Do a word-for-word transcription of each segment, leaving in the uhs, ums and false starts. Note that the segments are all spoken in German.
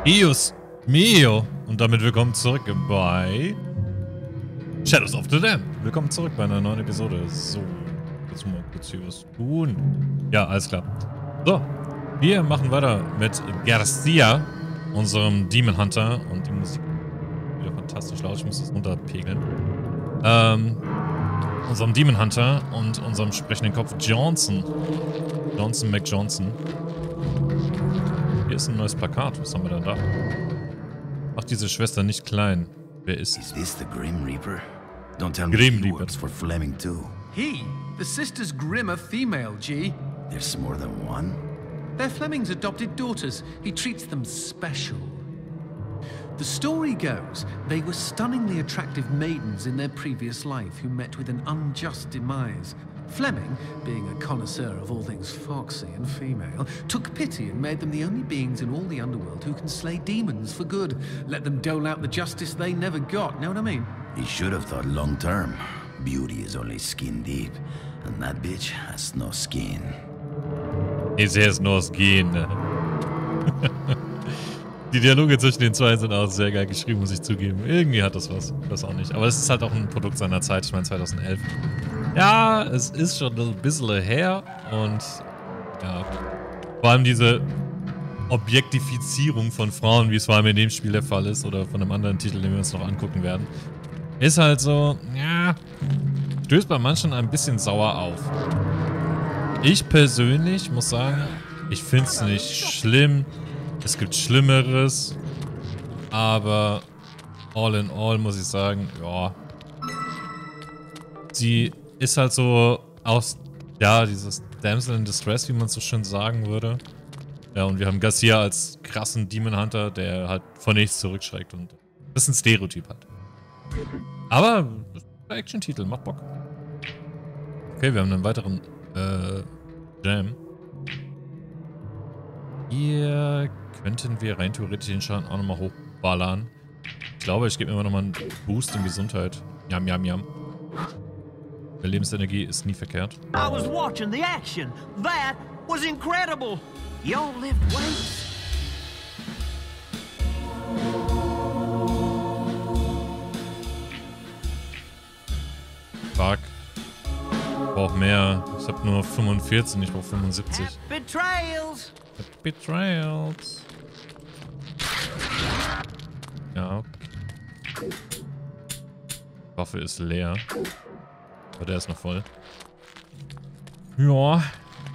Ius mio. Und damit willkommen zurück bei Shadows of the Dam. Willkommen zurück bei einer neuen Episode. So, jetzt mal kurz hier was tun. Ja, alles klar. So, wir machen weiter mit Garcia, unserem Demon Hunter. Und die Musik wieder fantastisch laut. Ich muss das runterpegeln. Ähm, unserem Demon Hunter und unserem sprechenden Kopf Johnson. Johnson McJohnson. Hier ist ein neues Plakat. Was haben wir denn da? Macht diese Schwester nicht klein. Wer ist Is this the Grim Reaper? Don't tell me Grim he Reaper. works for Fleming too. He? The sisters Grimm are female, G. There's more than one? They're Fleming's adopted daughters. He treats them special. The story goes, they were stunningly attractive maidens in their previous life who met with an unjust demise. Fleming, being a connoisseur of all things foxy and female, took pity and made them the only beings in all the underworld who can slay demons for good. Let them dole out the justice they never got, know what I mean? He should have thought long term. Beauty is only skin deep, and that bitch has no skin. It has no skin. Die Dialoge zwischen den zwei sind auch sehr geil geschrieben, muss ich zugeben. Irgendwie hat das was. Das auch nicht. Aber es ist halt auch ein Produkt seiner Zeit. Ich meine zweitausendelf. Ja, es ist schon ein bisschen her. Und ja, vor allem diese Objektifizierung von Frauen, wie es vor allem in dem Spiel der Fall ist, oder von einem anderen Titel, den wir uns noch angucken werden, ist halt so, ja, stößt bei manchen ein bisschen sauer auf. Ich persönlich muss sagen, ich finde es nicht schlimm. Es gibt Schlimmeres, aber all in all muss ich sagen, ja, sie ist halt so aus, ja, dieses Damsel in Distress, wie man so schön sagen würde. Ja, und wir haben Garcia als krassen Demon Hunter, der halt vor nichts zurückschreckt und das ist ein Stereotyp halt. Aber das ist ein Action-Titel, macht Bock. Okay, wir haben einen weiteren äh, Jam. Hier könnten wir rein theoretisch den Schaden auch nochmal hochballern. Ich glaube, ich gebe mir immer nochmal einen Boost in Gesundheit. Jam, jam, jam. Der Lebensenergie ist nie verkehrt. I was watching the action. That was incredible. Y'all lift weights? Fuck. Ich brauche mehr. Ich habe nur fünfundvierzig, ich brauche fünfundsiebzig. Betrayals. Betrayals. Ja. Waffe ist leer. Aber der ist noch voll. Ja.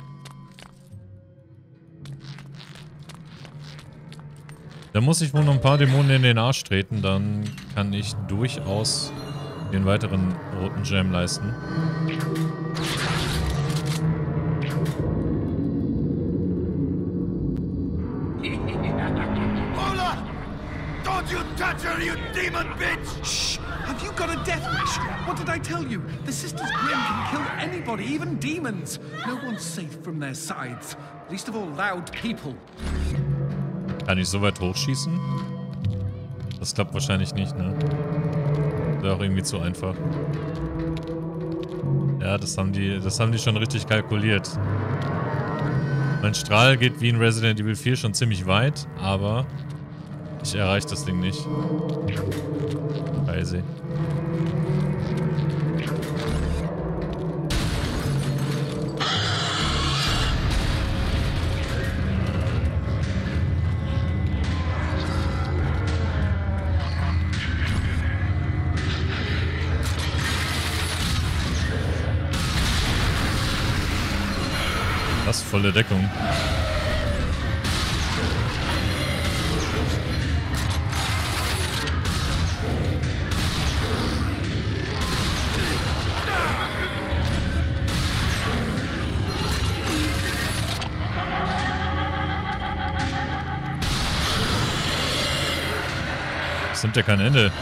Da muss ich wohl noch ein paar Dämonen in den Arsch treten, dann kann ich durchaus den weiteren roten Gem leisten. Don't you touch her, you demon bitch! Shh! Have you got a death wish? What did I tell you? The sisters Grimm can kill anybody, even demons. No one's safe from their sides. Least of all loud people. Kann ich so weit hochschießen? Das klappt wahrscheinlich nicht, ne? Wäre auch irgendwie zu einfach. Ja, das haben die, das haben die schon richtig kalkuliert. Mein Strahl geht wie in Resident Evil vier schon ziemlich weit, aber ich erreiche das Ding nicht. Crazy. Das ist volle Deckung. Das nimmt ja kein Ende.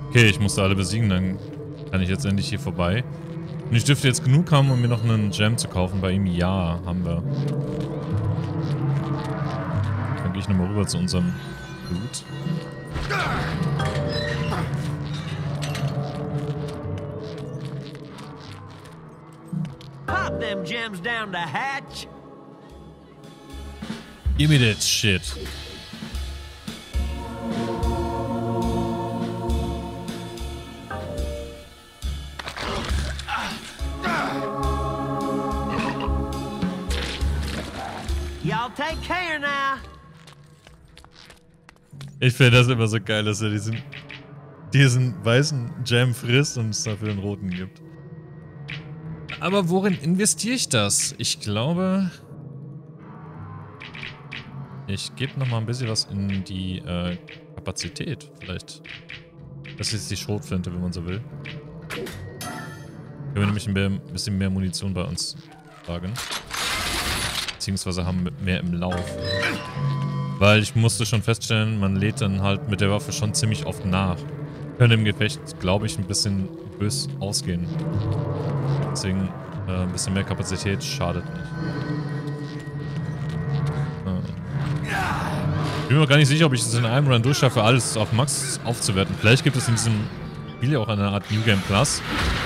Okay, ich musste alle besiegen, dann kann ich jetzt endlich hier vorbei. Und ich dürfte jetzt genug haben, um mir noch einen Gem zu kaufen. Bei ihm, ja, haben wir. Dann gehe ich nochmal rüber zu unserem Blut. Pop them gems down the hatch. Give me that shit. Y'all take care now. Ich finde das immer so geil, dass er diesen, diesen weißen Gem frisst und es dafür einen roten gibt. Aber worin investiere ich das? Ich glaube... Ich gebe nochmal ein bisschen was in die äh, Kapazität. Vielleicht. Das ist die Schrotflinte, wenn man so will. Können wir nämlich ein bisschen mehr Munition bei uns tragen. Beziehungsweise haben mehr im Lauf. Weil ich musste schon feststellen, man lädt dann halt mit der Waffe schon ziemlich oft nach. Könnte im Gefecht, glaube ich, ein bisschen bös ausgehen. Deswegen äh, ein bisschen mehr Kapazität schadet nicht. Ich bin mir gar nicht sicher, ob ich es in einem Run durchschaffe, alles auf Max aufzuwerten. Vielleicht gibt es in diesem Spiel ja auch eine Art New Game Plus.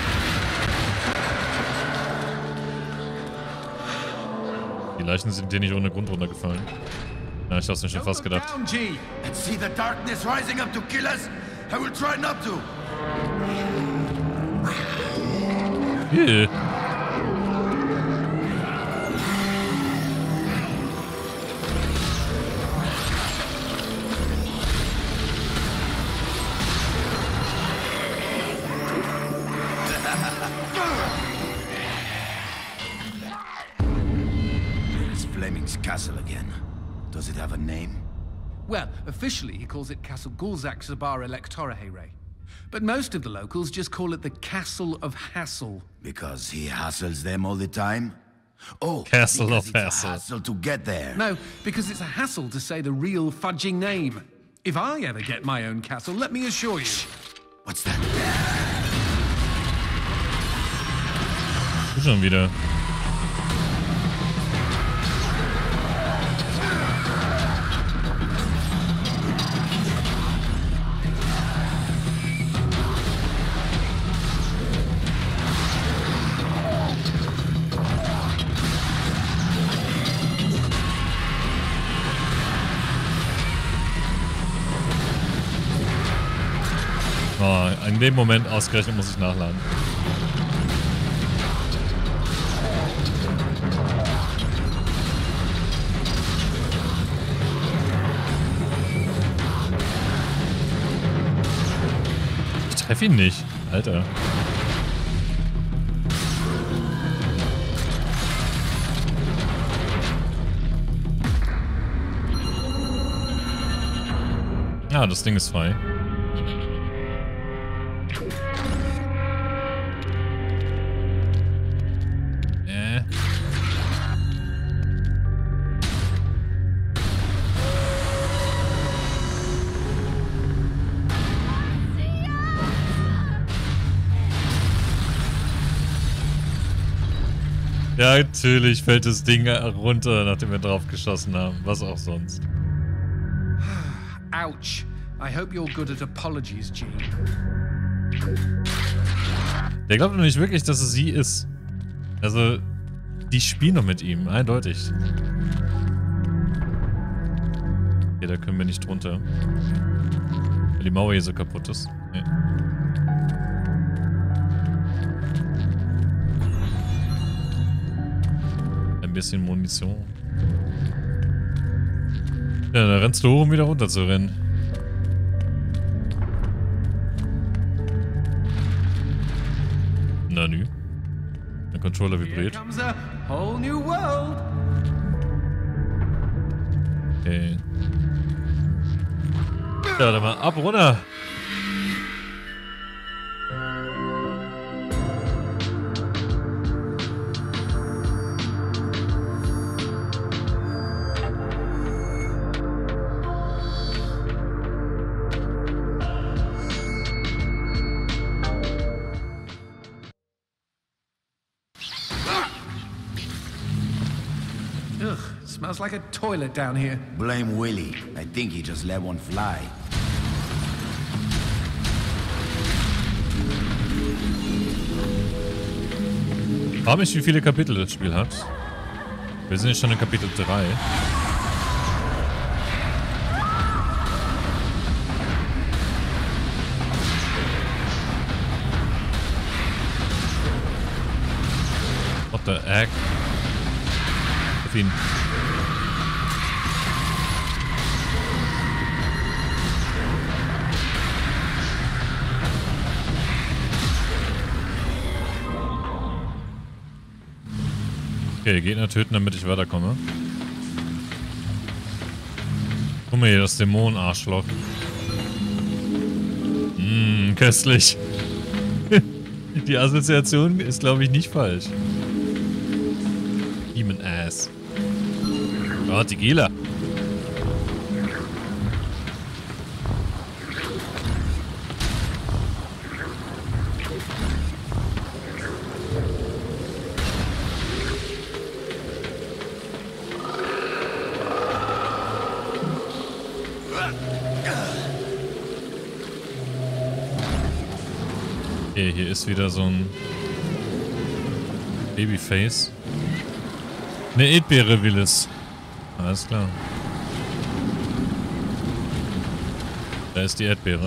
Die Leichen sind dir nicht ohne Grund runtergefallen. Ja, ich hab's mir schon fast gedacht. See the darkness rising up to kill us? I will try not to. Yeah. Fleming's castle again. Does it have a name? Well, officially he calls it Castle Gulzak Zabar Electora Heyre. But most of the locals just call it the Castle of Hassel. Because he hassles them all the time? Oh, Castle because of it's Hassel. a hassle to get there. No, because it's a hassle to say the real fudging name. If I ever get my own castle, let me assure you. What's that? Schon wieder. Oh, in dem Moment ausgerechnet muss ich nachladen. Ich treffe ihn nicht. Alter. Ah, das Ding ist frei. Ja, natürlich fällt das Ding runter, nachdem wir drauf geschossen haben. Was auch sonst. Ouch. I hope you're good at apologies, Gene. Der glaubt doch nicht wirklich, dass es sie ist. Also, die spielen doch mit ihm, eindeutig. Okay, da können wir nicht drunter. Weil die Mauer hier so kaputt ist. Nee. Ein bisschen Munition. Ja, da rennst du hoch, um wieder runter zu rennen. Na nü. Der Controller vibriert. Here comes a whole new world. Okay. Ja, dann mal ab, runter. Smells like a toilet down here. Blame Willie. I think he just let one fly. Ich frage mich, wie viele Kapitel das Spiel hat. Wir sind jetzt schon in Kapitel drei. What the heck? Auf ihn. Okay, Gegner töten, damit ich weiterkomme. Guck mal hier, das Dämonen-Arschloch. Mmm, köstlich. Die Assoziation ist, glaube ich, nicht falsch. Demon Ass. Oh, Tequila. Okay, hier ist wieder so ein Babyface. Eine Erdbeere will es. Alles klar. Da ist die Erdbeere.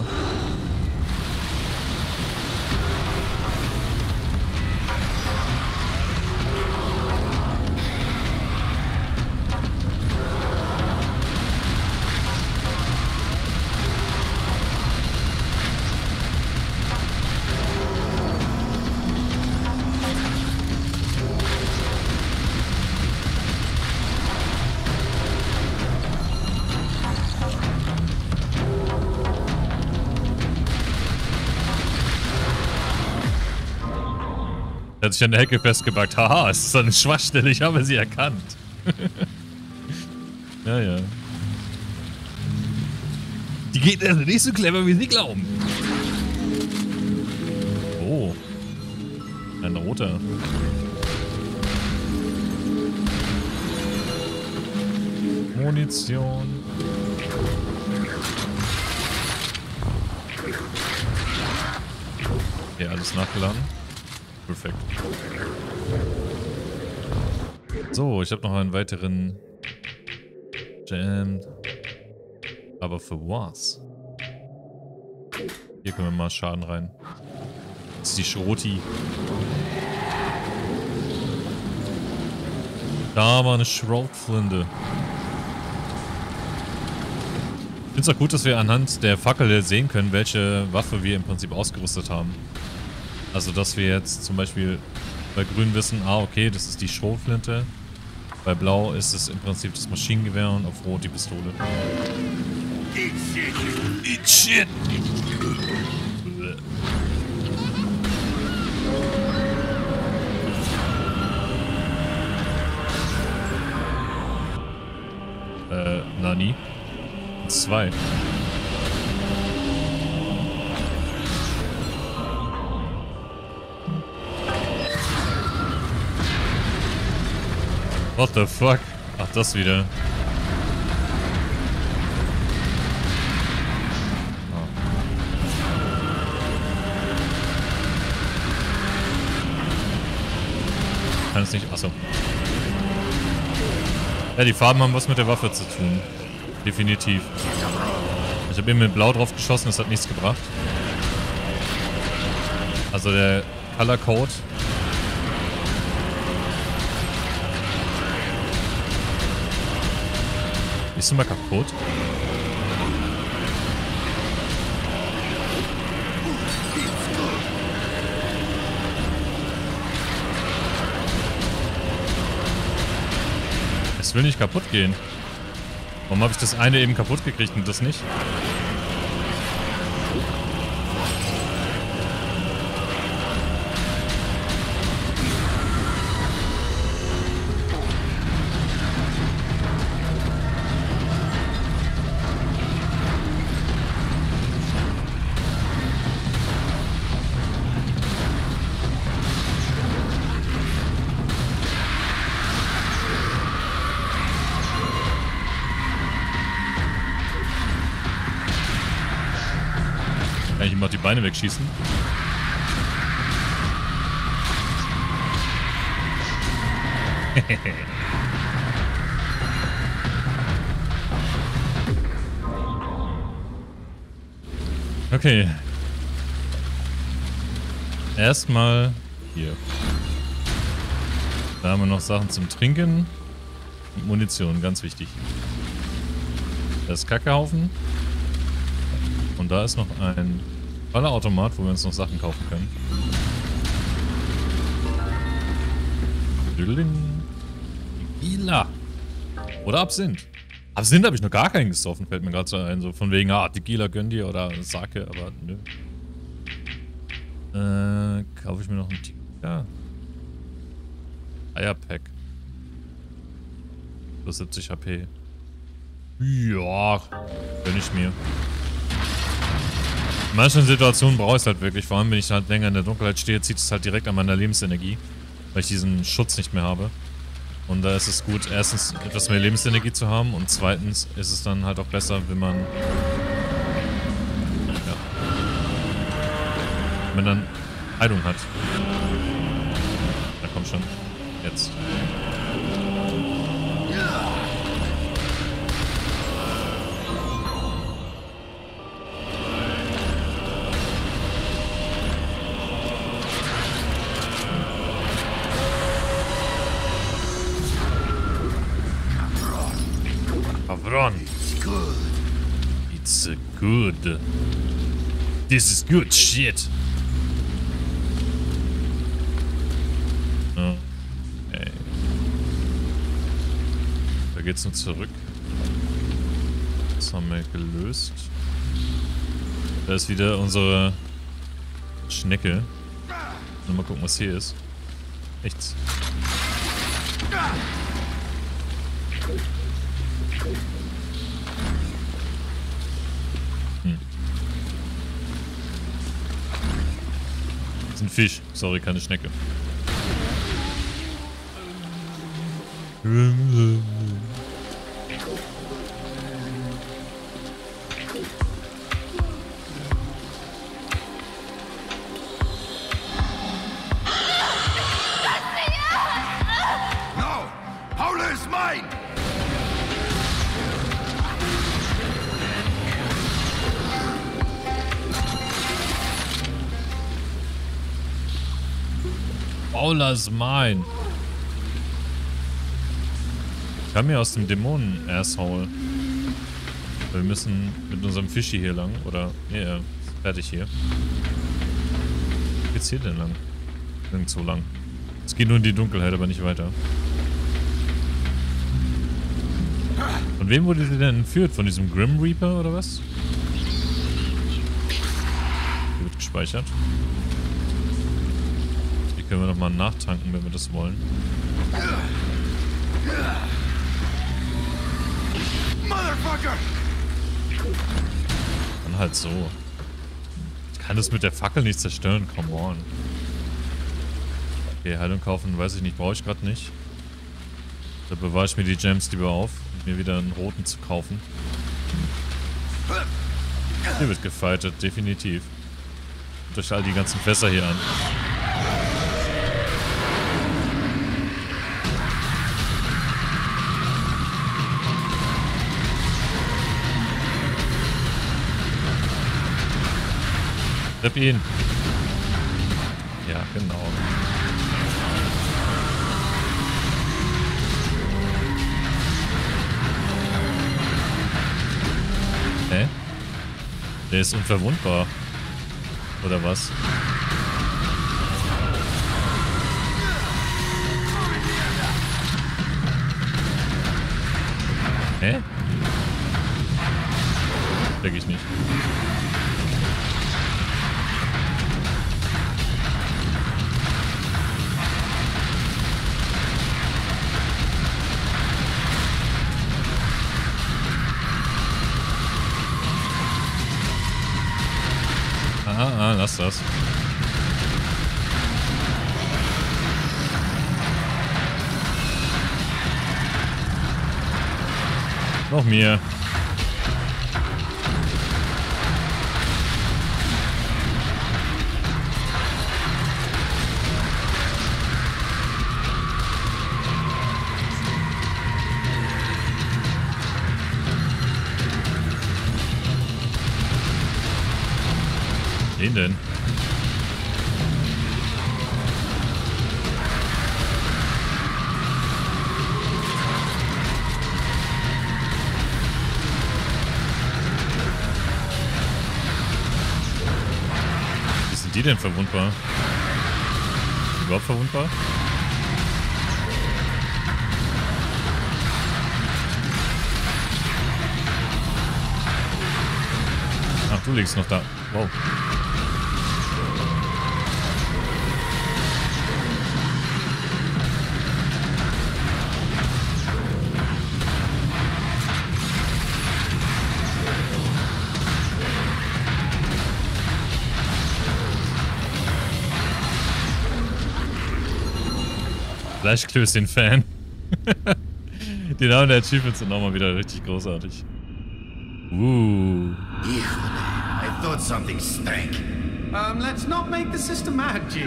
Er hat sich an der Hecke festgebackt. Haha, es ist eine Schwachstelle, ich habe sie erkannt. Ja, ja. Die Gegner sind nicht so clever, wie sie glauben. Oh. Ein roter. Munition. Okay, alles nachgeladen. Perfekt. So, ich habe noch einen weiteren Jam. Aber für was? Hier können wir mal Schaden rein. Das ist die Schroti. Da war eine Schrotflinte. Ich finde es auch gut, dass wir anhand der Fackel sehen können, welche Waffe wir im Prinzip ausgerüstet haben. Also, dass wir jetzt zum Beispiel bei Grün wissen, ah, okay, das ist die Schrotflinte. Bei Blau ist es im Prinzip das Maschinengewehr und auf Rot die Pistole. Eat shit! Eat shit! Äh, Nani? Zwei. What the fuck? Ach, das wieder. Oh. Kann es nicht. Achso. Ja, die Farben haben was mit der Waffe zu tun. Definitiv. Ich habe eben mit Blau drauf geschossen, das hat nichts gebracht. Also der Color Code. Bist du mal kaputt? Es will nicht kaputt gehen. Warum habe ich das eine eben kaputt gekriegt und das nicht? Kann ich ihm auch die Beine wegschießen? Okay. Erstmal hier. Da haben wir noch Sachen zum Trinken. Und Munition, ganz wichtig. Da ist Kackehaufen. Und da ist noch ein Ballerautomat, wo wir uns noch Sachen kaufen können. Tequila. Oder Absinth. Absinth habe ich noch gar keinen gesoffen, fällt mir gerade so ein. So von wegen, ah, Tequila gönn dir oder Sake, aber nö. Äh, kaufe ich mir noch einen Tequila? Eierpack. Plus siebzig H P. Ja, gönn ich mir. In manchen Situationen brauche ich es halt wirklich. Vor allem, wenn ich halt länger in der Dunkelheit stehe, zieht es halt direkt an meiner Lebensenergie. Weil ich diesen Schutz nicht mehr habe. Und da ist es gut, erstens etwas mehr Lebensenergie zu haben. Und zweitens ist es dann halt auch besser, wenn man... Ja. Wenn man dann Heilung hat. Na komm schon. Jetzt. Avron. It's good. This is good shit. Okay. Da geht's nur zurück. Das haben wir gelöst. Da ist wieder unsere Schnecke. Mal gucken, was hier ist. Nichts. Hm. Das ist ein Fisch. Sorry, keine Schnecke. No! Howler is mine! Paula's mine. Ich kann mir aus dem Dämonen-Asshole. Wir müssen mit unserem Fischi hier lang. Oder, nee, er ist fertig hier. Wo geht's hier denn lang? Nirgendwo lang. Es geht nur in die Dunkelheit, aber nicht weiter. Von wem wurde sie denn entführt? Von diesem Grim Reaper oder was? Hier wird gespeichert. Hier können wir nochmal nachtanken, wenn wir das wollen. Motherfucker! Dann halt so. Ich kann das mit der Fackel nicht zerstören, come on. Okay, Heilung kaufen, weiß ich nicht, brauche ich gerade nicht. Da bewahre ich mir die Gems lieber auf, um mir wieder einen roten zu kaufen. Hier wird gefightet, definitiv. Durch all die ganzen Fässer hier an. Treff ihn. Ja, genau. Hä? Der ist unverwundbar. Oder was? Hä? Check ich nicht. Ah, ah, lass das. Noch mehr. Wen denn? Wie sind die denn verwundbar? Überhaupt verwundbar? Ach, du liegst noch da. Wow. Fleischklößchen-Fan. Die Namen der Achievements sind nochmal wieder richtig großartig. Uh. I thought something stank. Um, let's not make the sister mad, G.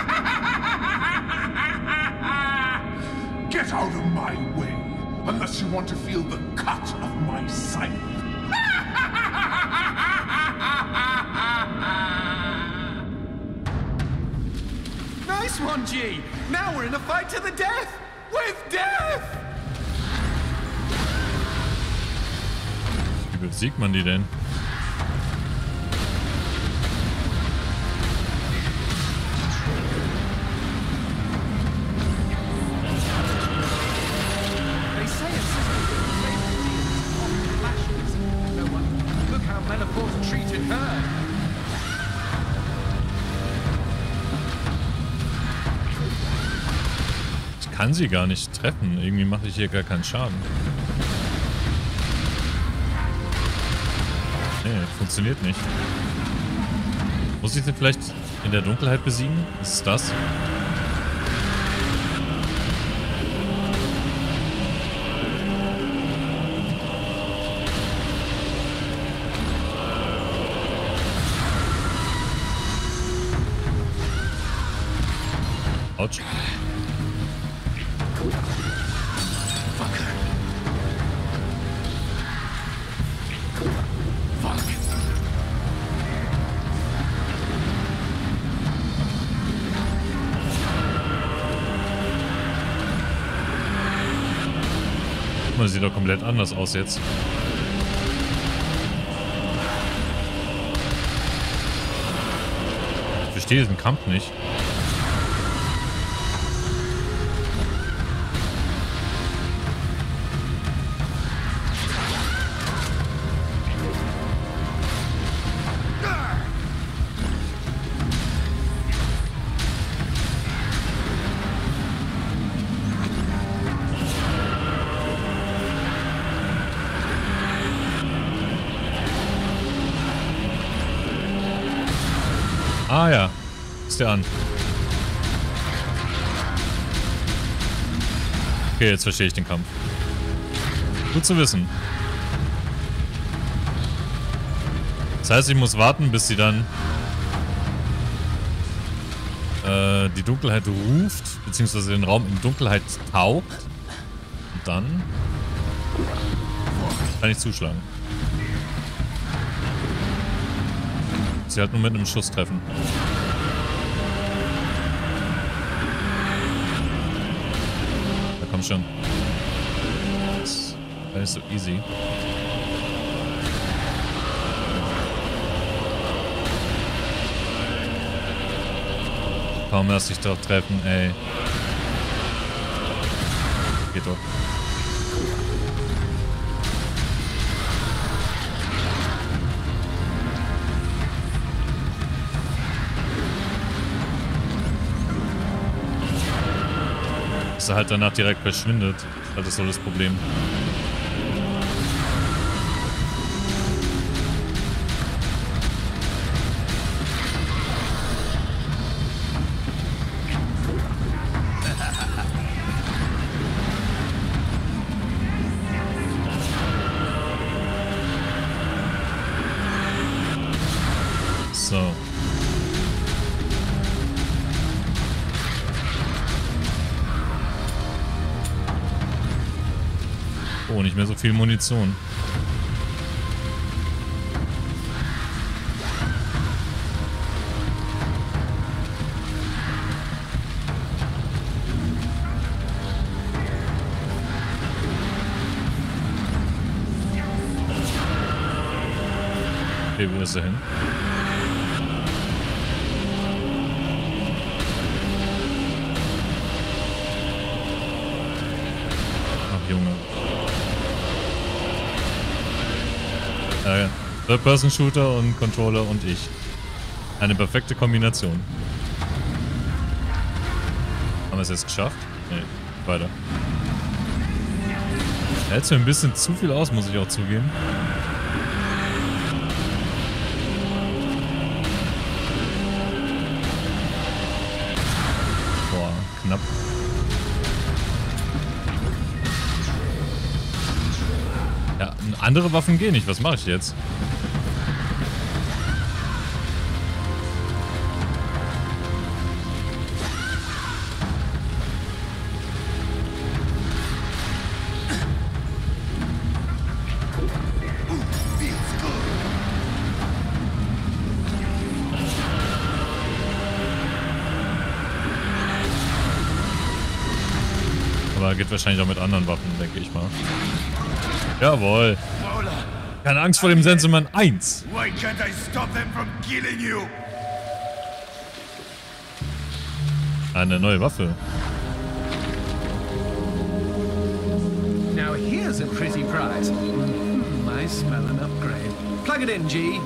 Get out of my way, unless you want to feel the cut of my scythe. Nice one, G. Now we're in a fight to the death. With death. Wie besiegt man die denn? They say a sister of flashes. No one. Look how Menopause treated her. Ich kann sie gar nicht treffen. Irgendwie mache ich hier gar keinen Schaden. Nee, funktioniert nicht. Muss ich sie vielleicht in der Dunkelheit besiegen? Ist es das? Autsch. Das sieht doch komplett anders aus jetzt. Ich verstehe diesen Kampf nicht. Ah ja, ist der an. Okay, jetzt verstehe ich den Kampf. Gut zu wissen. Das heißt, ich muss warten, bis sie dann äh, die Dunkelheit ruft, beziehungsweise den Raum in Dunkelheit taucht. Und dann kann ich zuschlagen. Sie halt nur mit einem Schuss treffen. Da komm schon. Das ist nicht so easy. Kaum erst sich doch treffen, ey. Geht doch. Dass er halt danach direkt verschwindet. Das ist so das Problem. So. Oh, nicht mehr so viel Munition. Okay, wo ist er hin? Ach, Junge. Äh, Third-Person-Shooter und Controller und ich. Eine perfekte Kombination. Haben wir es jetzt geschafft? Nee, weiter. Hält mir ein bisschen zu viel aus, muss ich auch zugeben. Boah, knapp. Ja, andere Waffen gehen nicht. Was mache ich jetzt? Geht wahrscheinlich auch mit anderen Waffen, denke ich mal. Jawohl. Keine Angst vor dem Sensenmann eins. Why can't I stop them from killing you? Eine neue Waffe. Now here's a pretty prize. Mm, I smell an upgrade. Plug it in, G.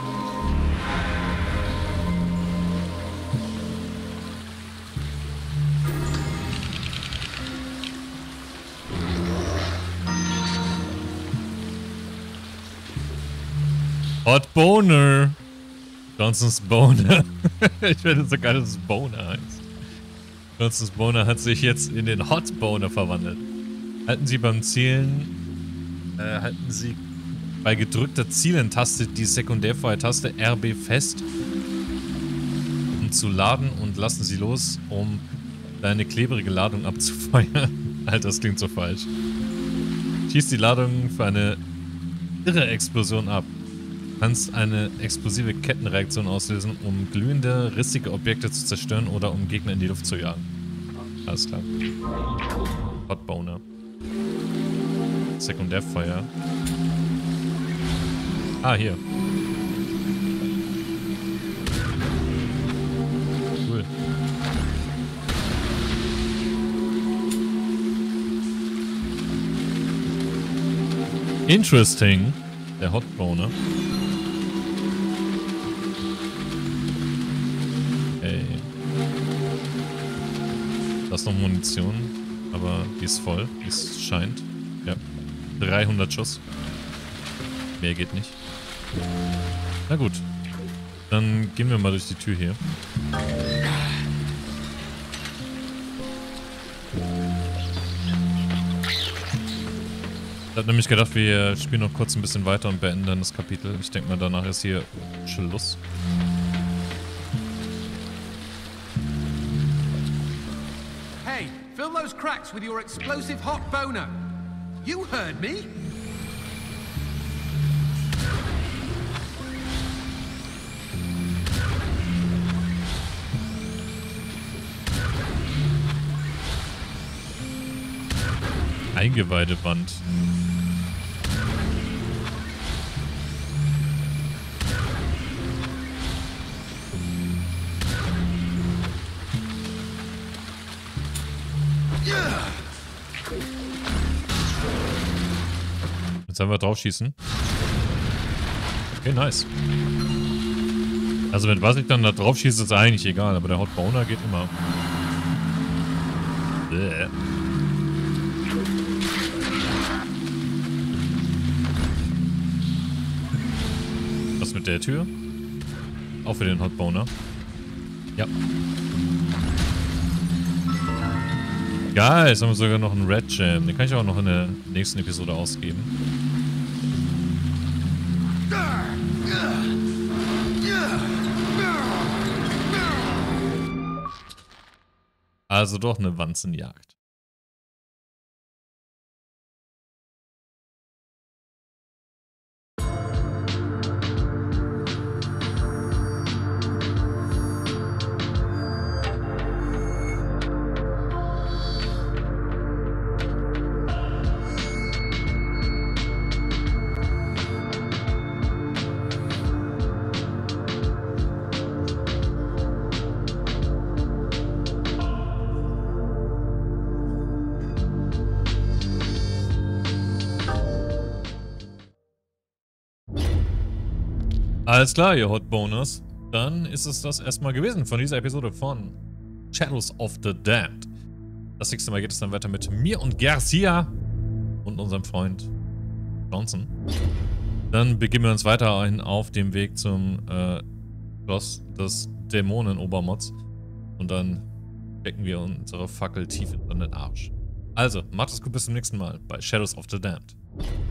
Hot Boner. Johnsons Boner. Ich finde so geil, dass es Boner heißt. Johnsons Boner hat sich jetzt in den Hot Boner verwandelt. Halten Sie beim Zielen, äh, halten Sie bei gedrückter Zielen-Taste die Sekundärfeuertaste R B fest, um zu laden, und lassen Sie los, um deine klebrige Ladung abzufeuern. Alter, das klingt so falsch. Schieß die Ladung für eine irre Explosion ab. Du kannst eine explosive Kettenreaktion auslösen, um glühende, rissige Objekte zu zerstören oder um Gegner in die Luft zu jagen. Alles klar. Hot Boner. Sekundärfeuer. Ah, hier. Cool. Interesting. Der Hot Boner. Okay. Da ist noch Munition, aber die ist voll, wie es scheint. Ja. dreihundert Schuss. Mehr geht nicht. Na gut. Dann gehen wir mal durch die Tür hier. Ich habe nämlich gedacht, wir spielen noch kurz ein bisschen weiter und beenden dann das Kapitel. Ich denke mal, danach ist hier Schluss. Hey, fill those cracks with your explosive hot boner. You heard me. Eingeweideband. Jetzt haben wir draufschießen. Okay, nice. Also mit was ich dann da drauf schieße, ist eigentlich egal, aber der Hot Boner geht immer. Bäh. Was mit der Tür? Auch für den Hot Boner. Ja. Geil, jetzt haben wir sogar noch einen Red Jam. Den kann ich auch noch in der nächsten Episode ausgeben. Also doch eine Wanzenjagd. Alles klar, ihr Hot Bonus. Dann ist es das erstmal gewesen von dieser Episode von Shadows of the Damned. Das nächste Mal geht es dann weiter mit mir und Garcia und unserem Freund Johnson. Dann begeben wir uns weiterhin auf dem Weg zum äh, Schloss des Dämonen-Obermods. Und dann stecken wir unsere Fackel tief in den Arsch. Also, macht es gut, bis zum nächsten Mal bei Shadows of the Damned.